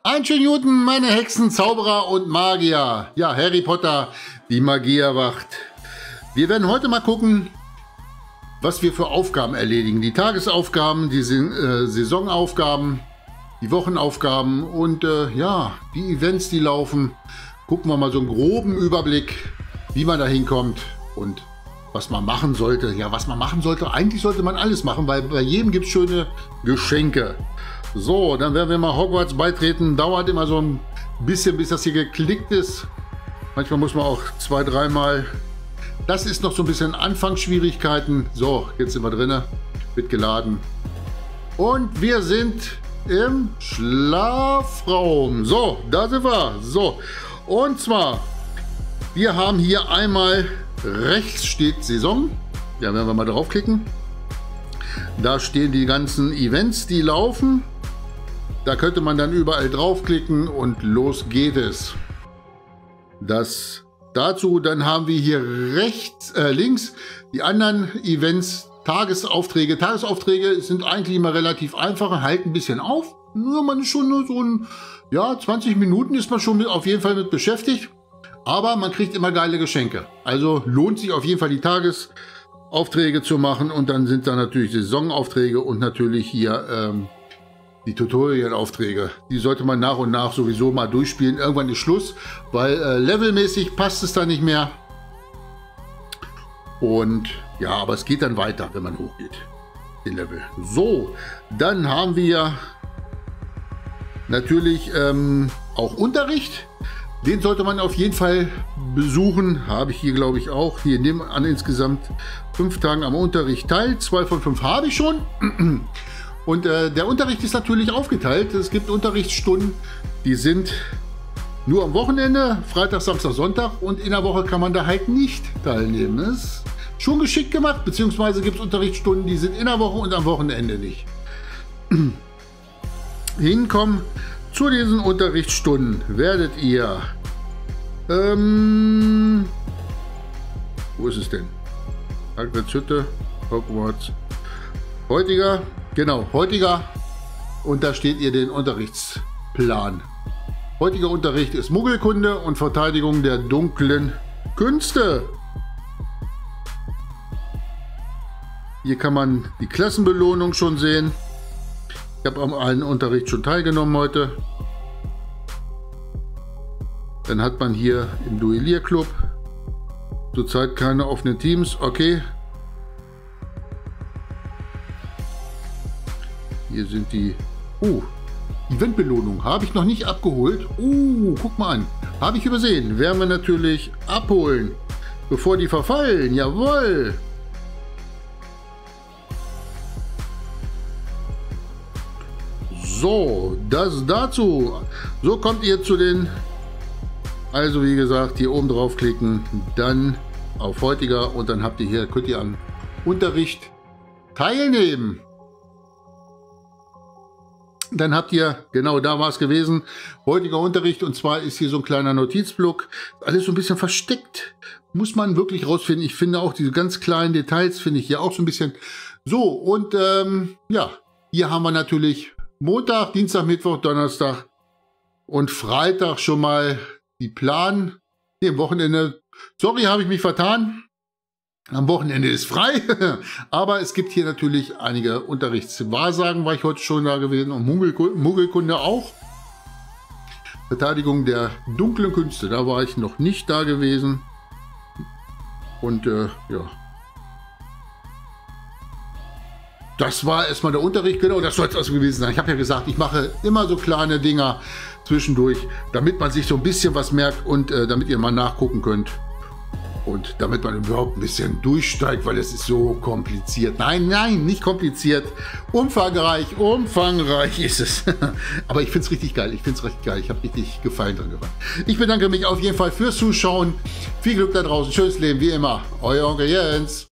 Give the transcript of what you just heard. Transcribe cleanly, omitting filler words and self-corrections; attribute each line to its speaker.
Speaker 1: Einen schönen guten, meine Hexen, Zauberer und Magier. Ja, Harry Potter, die Magie erwacht. Wir werden heute mal gucken, was wir für Aufgaben erledigen. Die Tagesaufgaben, die Saisonaufgaben, die Wochenaufgaben und ja, die Events, die laufen. Gucken wir mal so einen groben Überblick, wie man da hinkommt und was man machen sollte. Ja, was man machen sollte, eigentlich sollte man alles machen, weil bei jedem gibt es schöne Geschenke. So, dann werden wir mal Hogwarts beitreten. Dauert immer so ein bisschen, bis das hier geklickt ist. Manchmal muss man auch 2-, 3-mal. Das ist noch so ein bisschen Anfangsschwierigkeiten. So, jetzt sind wir drin. Wird geladen. Und wir sind im Schlafraum. So, da sind wir. So, und zwar, wir haben hier einmal rechts steht Saison. Ja, werden wir mal draufklicken. Da stehen die ganzen Events, die laufen. Da könnte man dann überall draufklicken und los geht es. Das dazu, dann haben wir hier links die anderen Events, Tagesaufträge. Tagesaufträge sind eigentlich immer relativ einfach, halten ein bisschen auf. Nur man ist schon nur so ein, ja, 20 Minuten ist man schon auf jeden Fall mit beschäftigt. Aber man kriegt immer geile Geschenke. Also lohnt sich auf jeden Fall die Tagesaufträge zu machen. Und dann sind da natürlich Saisonaufträge und natürlich hier die Tutorial-Aufträge. Die sollte man nach und nach sowieso mal durchspielen. Irgendwann ist Schluss, weil levelmäßig passt es da nicht mehr. Und ja, aber es geht dann weiter, wenn man hochgeht, den Level. So, dann haben wir natürlich auch Unterricht. Den sollte man auf jeden Fall besuchen. Habe ich hier, glaube ich, auch. Hier nehmen wir an insgesamt 5 Tagen am Unterricht teil. 2 von 5 habe ich schon. Und der Unterricht ist natürlich aufgeteilt. Es gibt Unterrichtsstunden, die sind nur am Wochenende, Freitag, Samstag, Sonntag. Und in der Woche kann man da halt nicht teilnehmen. Das ist schon geschickt gemacht. Beziehungsweise gibt es Unterrichtsstunden, die sind in der Woche und am Wochenende nicht. Hinkommen zu diesen Unterrichtsstunden werdet ihr... wo ist es denn? Hagrids Hütte, Hogwarts. Heutiger, genau, heutiger. Und da steht ihr den Unterrichtsplan. Heutiger Unterricht ist Muggelkunde und Verteidigung der dunklen Künste. Hier kann man die Klassenbelohnung schon sehen. Ich habe am einen Unterricht schon teilgenommen heute. Dann hat man hier im Duellierclub zurzeit keine offenen Teams. Okay. Hier sind die... Eventbelohnung habe ich noch nicht abgeholt. Guck mal an. Habe ich übersehen. Werden wir natürlich abholen, bevor die verfallen. Jawohl. So, das dazu. So kommt ihr zu den... Also wie gesagt, hier oben drauf klicken, dann auf heutiger und dann habt ihr hier, könnt ihr am Unterricht teilnehmen. Dann habt ihr, genau da war es gewesen, heutiger Unterricht und zwar ist hier so ein kleiner Notizblock, alles so ein bisschen versteckt, muss man wirklich rausfinden. Ich finde auch diese ganz kleinen Details, finde ich hier auch so ein bisschen. So und ja, hier haben wir natürlich Montag, Dienstag, Mittwoch, Donnerstag und Freitag schon mal die Plan. Hier am Wochenende, sorry, habe ich mich vertan. Am Wochenende ist frei, aber es gibt hier natürlich einige Unterrichtswahrsagen, war ich heute schon da gewesen und Muggelkunde auch. Verteidigung der dunklen Künste, da war ich noch nicht da gewesen. Und ja. Das war erstmal der Unterricht, genau, das soll es also gewesen sein. Ich habe ja gesagt, ich mache immer so kleine Dinger zwischendurch, damit man sich so ein bisschen was merkt und damit ihr mal nachgucken könnt. Und damit man überhaupt ein bisschen durchsteigt, weil es ist so kompliziert. Nein, nein, nicht kompliziert. Umfangreich, umfangreich ist es. Aber ich finde es richtig geil. Ich finde es richtig geil. Ich habe richtig Gefallen dran gemacht. Ich bedanke mich auf jeden Fall fürs Zuschauen. Viel Glück da draußen. Schönes Leben, wie immer. Euer Onkel Jens.